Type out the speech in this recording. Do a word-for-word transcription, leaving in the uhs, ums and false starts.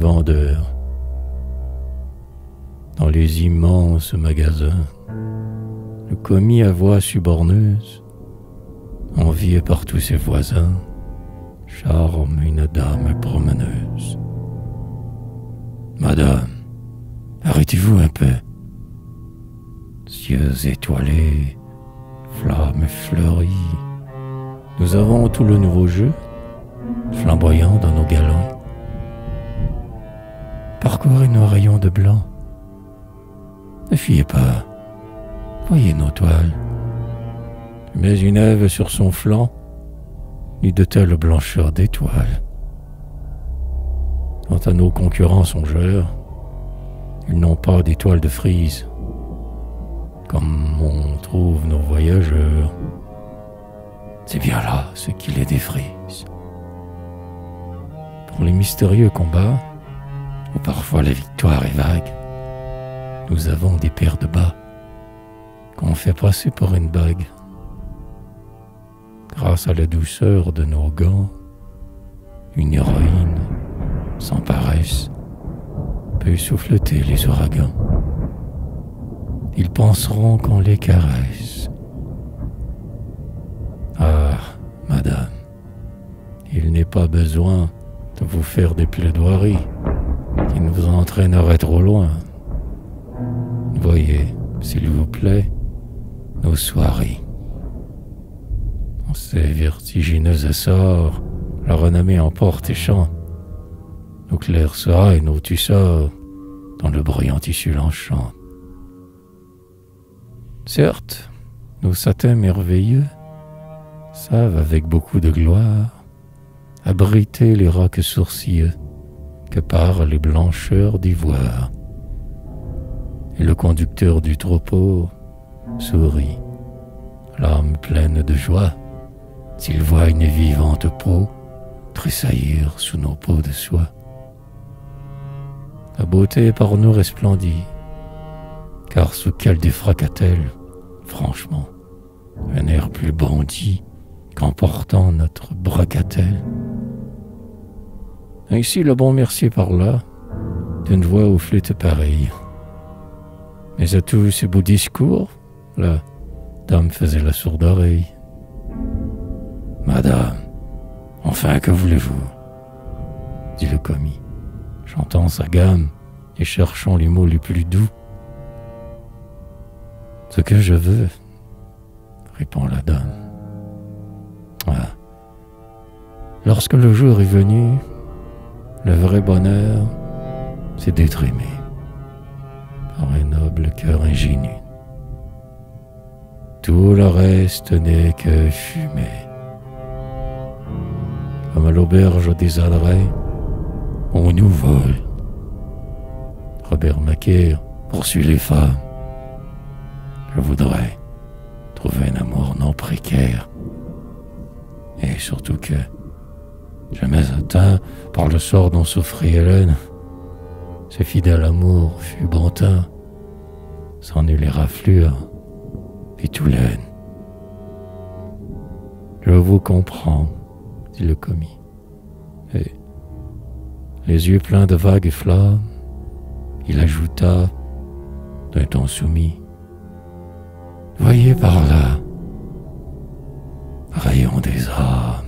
vendeurs. Dans les immenses magasins, le commis à voix suborneuse, envié par tous ses voisins, charme une dame promeneuse. Madame, arrêtez-vous un peu. Cieux étoilés, flammes fleuries, nous avons tout le nouveau jeu, flamboyant dans nos galons. Parcourez nos rayons de blanc. Ne fuyez pas, voyez nos toiles. Mais une Ève sur son flanc n'eut de telle blancheur d'étoiles. Quant à nos concurrents songeurs, ils n'ont pas d'étoiles de frise, comme on trouve nos voyageurs. C'est bien là ce qui les défrise. Pour les mystérieux combats, où parfois la victoire est vague, nous avons des paires de bas qu'on fait passer pour une bague. Grâce à la douceur de nos gants, une héroïne, sans paresse, peut souffleter les ouragans. Ils penseront qu'on les caresse. Ah, madame, il n'est pas besoin de vous faire des plaidoiries qui nous entraîneraient trop loin. Voyez, s'il vous plaît, nos soirées. En ces vertigineux essors, la renommée emporte et chante. Nos clairs sera et nos tussors, dans le brillant tissu l'enchantent. Certes, nos satins merveilleux savent avec beaucoup de gloire abriter les rocs sourcilleux que par les blancheurs d'ivoire. Et le conducteur du troupeau sourit, l'âme pleine de joie, s'il voit une vivante peau tressaillir sous nos peaux de soie. La beauté par nous resplendit, car sous quel défraque-t-elle, franchement, un air plus bondi qu'emportant notre bracatelle. Ainsi le bon Mercier parla, d'une voix aux flûtes pareille. Mais à tous ces beaux discours, la dame faisait la sourde oreille. Madame, enfin que voulez-vous? Dit le commis, chantant sa gamme et cherchant les mots les plus doux. Ce que je veux, répond la dame. Ah. Lorsque le jour est venu, le vrai bonheur, c'est d'être aimé par un noble cœur ingénu. Tout le reste n'est que fumée. Comme à l'auberge des adrets, on nous vole. Robert Macaire poursuit les femmes. Je voudrais trouver un amour non précaire. Et surtout que, jamais atteint par le sort dont souffrit Hélène, ce fidèle amour fut bon teint, sans nulle éraflure, et tout laine. Je vous comprends, dit le commis, et, les yeux pleins de vagues flammes, il ajouta, d'un ton soumis, voyez par là, rayon des âmes.